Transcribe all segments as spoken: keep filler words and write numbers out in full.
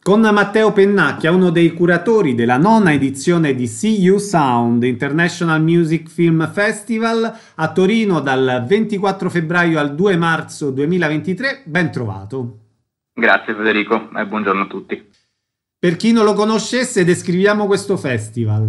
Con Matteo Pennacchia, uno dei curatori della nona edizione di See You Sound International Music Film Festival a Torino dal ventiquattro febbraio al due marzo duemilaventitré. Ben trovato. Grazie Federico e buongiorno a tutti. Per chi non lo conoscesse, descriviamo questo festival.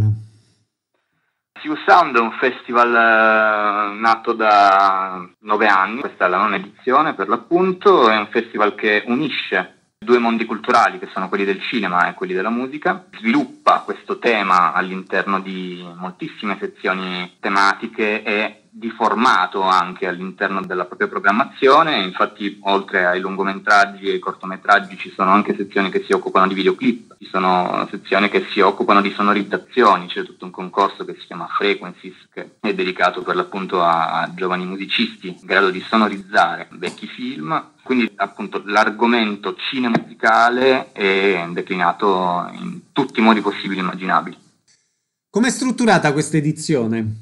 See You Sound è un festival eh, nato da nove anni, questa è la nona edizione per l'appunto, è un festival che unisce due mondi culturali che sono quelli del cinema e quelli della musica, sviluppa questo tema all'interno di moltissime sezioni tematiche e di formato anche all'interno della propria programmazione. Infatti oltre ai lungometraggi e ai cortometraggi ci sono anche sezioni che si occupano di videoclip, ci sono sezioni che si occupano di sonorizzazioni, c'è tutto un concorso che si chiama Frequencies che è dedicato per l'appunto a, a giovani musicisti in grado di sonorizzare vecchi film. Quindi appunto l'argomento cinemusicale è declinato in tutti i modi possibili e immaginabili. Com'è strutturata questa edizione?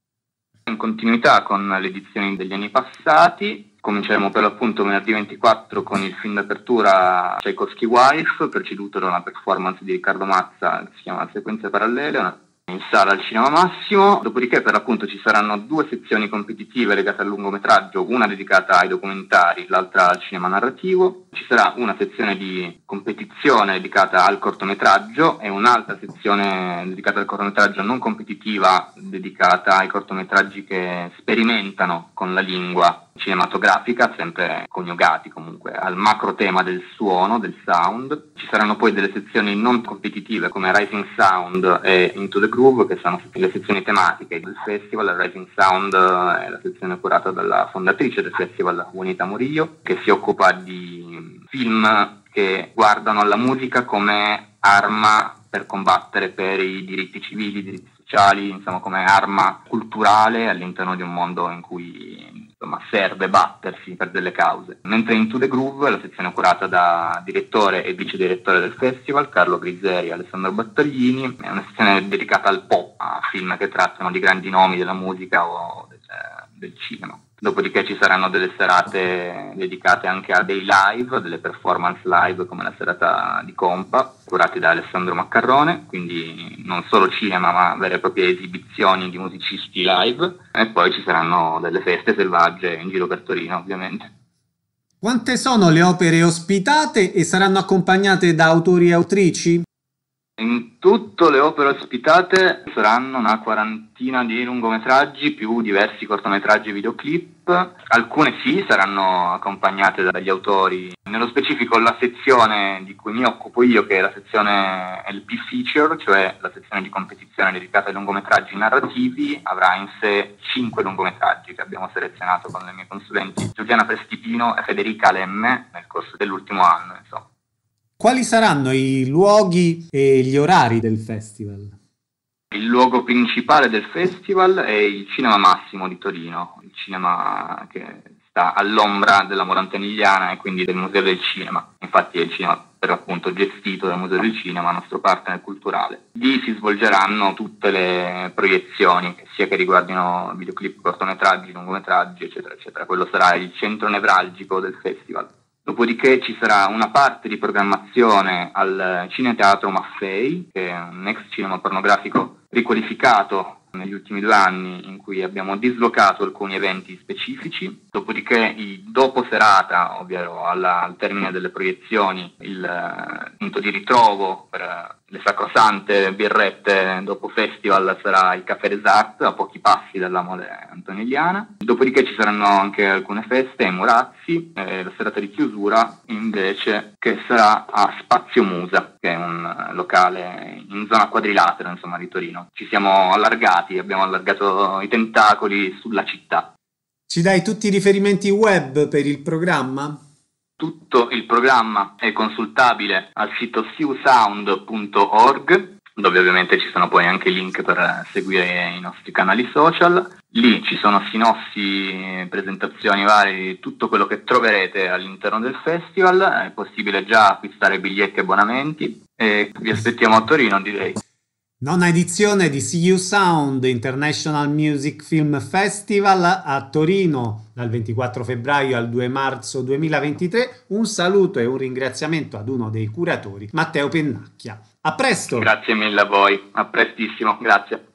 In continuità con le edizioni degli anni passati, cominceremo per l'appunto venerdì ventiquattro con il film d'apertura Tchaikovsky Wife, preceduto da una performance di Riccardo Mazza che si chiama Sequenze parallele, una in sala al Cinema Massimo. Dopodiché per l'appunto ci saranno due sezioni competitive legate al lungometraggio, una dedicata ai documentari, l'altra al cinema narrativo. Ci sarà una sezione di competizione dedicata al cortometraggio e un'altra sezione dedicata al cortometraggio non competitiva dedicata ai cortometraggi che sperimentano con la lingua cinematografica, sempre coniugati comunque al macro tema del suono, del sound. Ci saranno poi delle sezioni non competitive come Rising Sound e Into the Groove, che sono le sezioni tematiche del festival. Rising Sound è la sezione curata dalla fondatrice del festival, Juanita Murillo, che si occupa di film che guardano alla musica come arma per combattere per i diritti civili, i diritti sociali, insomma come arma culturale all'interno di un mondo in cui insomma serve battersi per delle cause. Mentre Into the Groove, la sezione curata da direttore e vice direttore del festival, Carlo Griseri e Alessandro Battaglini, è una sezione dedicata al pop, a film che trattano di grandi nomi della musica o del, del cinema. Dopodiché ci saranno delle serate dedicate anche a dei live, delle performance live come la serata di Compa, curati da Alessandro Maccarrone, quindi non solo cinema ma vere e proprie esibizioni di musicisti live, e poi ci saranno delle feste selvagge in giro per Torino ovviamente. Quante sono le opere ospitate e saranno accompagnate da autori e autrici? In tutto le opere ospitate saranno una quarantina di lungometraggi più diversi cortometraggi e videoclip. Alcune sì, saranno accompagnate dagli autori. Nello specifico la sezione di cui mi occupo io, che è la sezione L P Feature, cioè la sezione di competizione dedicata ai lungometraggi narrativi, avrà in sé cinque lungometraggi che abbiamo selezionato con le mie consulenti Giuliana Prestipino e Federica Lemme nel corso dell'ultimo anno, insomma. Quali saranno i luoghi e gli orari del festival? Il luogo principale del festival è il Cinema Massimo di Torino, il cinema che sta all'ombra della Morantanigliana e quindi del Museo del Cinema. Infatti è il cinema per l'appunto gestito dal Museo del Cinema, nostro partner culturale. Lì si svolgeranno tutte le proiezioni, sia che riguardino videoclip, cortometraggi, lungometraggi, eccetera, eccetera. Quello sarà il centro nevralgico del festival. Dopodiché ci sarà una parte di programmazione al Cineteatro Maffei, che è un ex cinema pornografico riqualificato negli ultimi due anni, in cui abbiamo dislocato alcuni eventi specifici. Dopodiché il dopo serata, ovvero alla, al termine delle proiezioni, il eh, punto di ritrovo per le sacrosante birrette dopo festival sarà il Caffè des Arts, a pochi passi dalla Mole Antonigliana. Dopodiché ci saranno anche alcune feste ai Murazzi, eh, la serata di chiusura invece che sarà a Spazio Musa, che è un locale in zona Quadrilatero, insomma, di Torino. Ci siamo allargati, abbiamo allargato i tentacoli sulla città. Ci dai tutti i riferimenti web per il programma? Tutto il programma è consultabile al sito siusound punto org, dove ovviamente ci sono poi anche link per seguire i nostri canali social. Lì ci sono sinossi, presentazioni varie di tutto quello che troverete all'interno del festival. È possibile già acquistare biglietti e abbonamenti e vi aspettiamo a Torino, direi. Nona edizione di See You Sound International Music Film Festival a Torino dal ventiquattro febbraio al due marzo duemilaventitré. Un saluto e un ringraziamento ad uno dei curatori, Matteo Pennacchia. A presto! Grazie mille a voi, a prestissimo, grazie.